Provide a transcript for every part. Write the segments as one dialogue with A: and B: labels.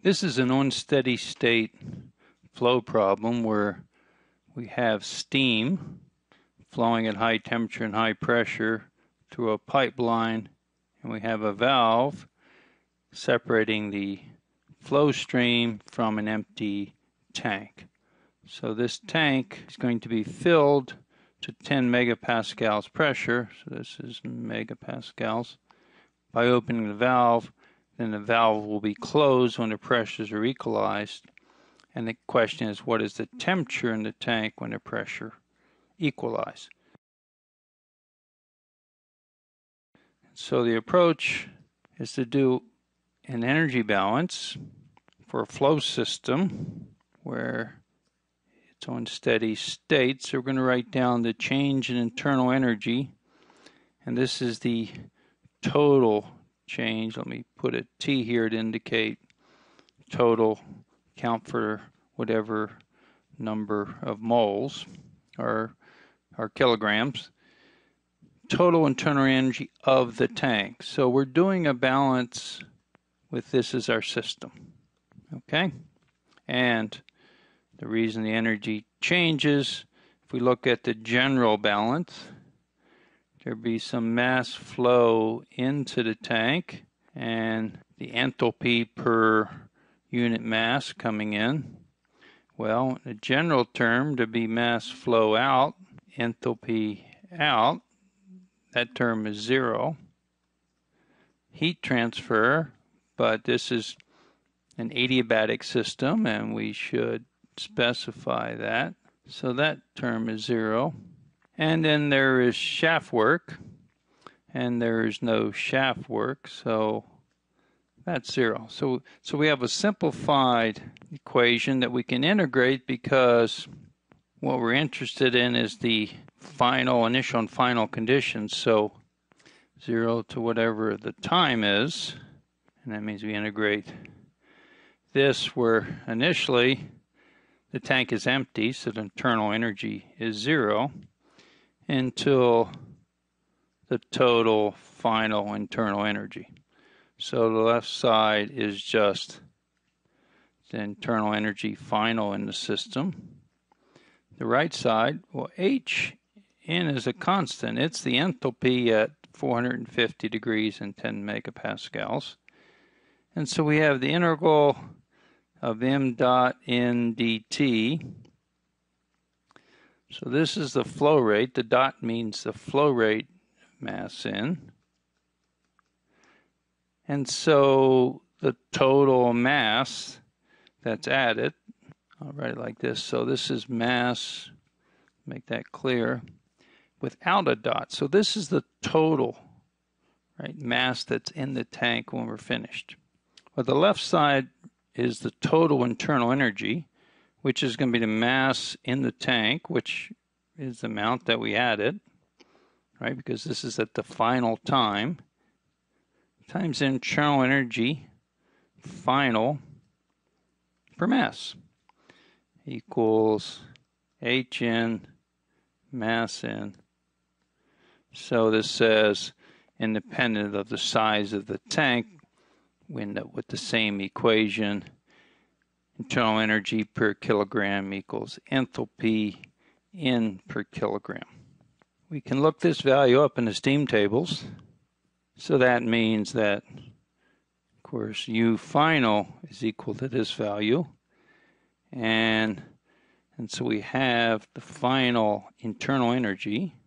A: This is an unsteady state flow problem where we have steam flowing at high temperature and high pressure through a pipeline, and we have a valve separating the flow stream from an empty tank. So this tank is going to be filled to 10 megapascals pressure, so this is megapascals, by opening the valve. Then the valve will be closed when the pressures are equalized. And the question is, what is the temperature in the tank when the pressure equalizes? So the approach is to do an energy balance for a flow system where it's on steady state. So we're going to write down the change in internal energy. And this is the total change. Let me put a T here to indicate total, count for whatever number of moles or kilograms. Total internal energy of the tank. So we're doing a balance with this as our system. Okay? And the reason the energy changes, if we look at the general balance, there'd be some mass flow into the tank and the enthalpy per unit mass coming in. Well, in a general term, to be mass flow out, enthalpy out, that term is zero. Heat transfer, but this is an adiabatic system, and we should specify that. So that term is zero. And then there is shaft work, and there is no shaft work, so that's zero. So we have a simplified equation that we can integrate because what we're interested in is the initial and final conditions. So 0 to whatever the time is, and that means we integrate this where initially the tank is empty, so the internal energy is 0, until the total final internal energy. So the left side is just the internal energy final in the system. The right side, well, Hn is a constant. It's the enthalpy at 450 degrees and 10 megapascals. And so we have the integral of m dot n dt. So this is the flow rate. The dot means the flow rate mass in. And so the total mass that's added, I'll write it like this. So this is mass, make that clear, without a dot. So this is the total, right, mass that's in the tank when we're finished. Well, the left side is the total internal energy, which is going to be the mass in the tank, which is the amount that we added, right, because this is at the final time, times internal energy final per mass equals Hn mass in. So this says, independent of the size of the tank, we end up with the same equation. Internal energy per kilogram equals enthalpy in per kilogram. We can look this value up in the steam tables. So that means that, of course, U final is equal to this value. And so we have the final internal energy.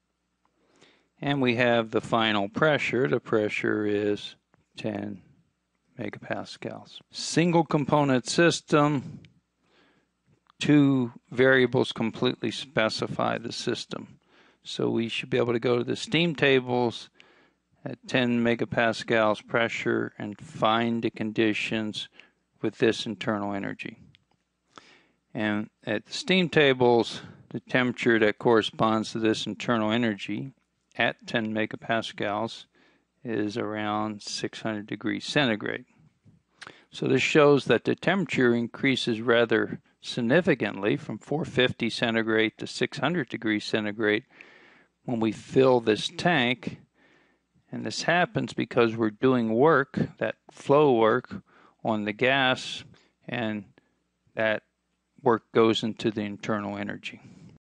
A: And we have the final pressure. The pressure is 10 megapascals. Single component system, two variables completely specify the system. So we should be able to go to the steam tables at 10 megapascals pressure and find the conditions with this internal energy. And at the steam tables, the temperature that corresponds to this internal energy at 10 megapascals is around 600 degrees centigrade. So this shows that the temperature increases rather significantly from 450 centigrade to 600 degrees centigrade when we fill this tank. And this happens because we're doing work, that flow work, on the gas, and that work goes into the internal energy.